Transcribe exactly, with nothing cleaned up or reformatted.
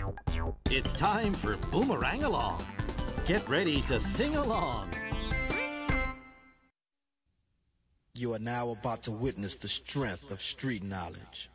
It's time for Boomerang-A-Long. Get ready to sing along. You are now about to witness the strength of street knowledge.